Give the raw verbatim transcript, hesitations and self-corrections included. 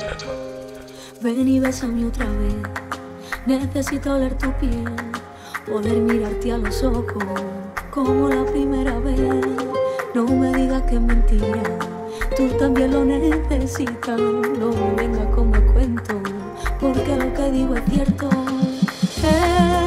Ven y bésame otra vez. Necesito oler tu piel, poder mirarte a los ojos como la primera vez. No me digas que es mentira, tú también lo necesitas. No me vengas con más cuentos, porque lo que digo es cierto. Eh,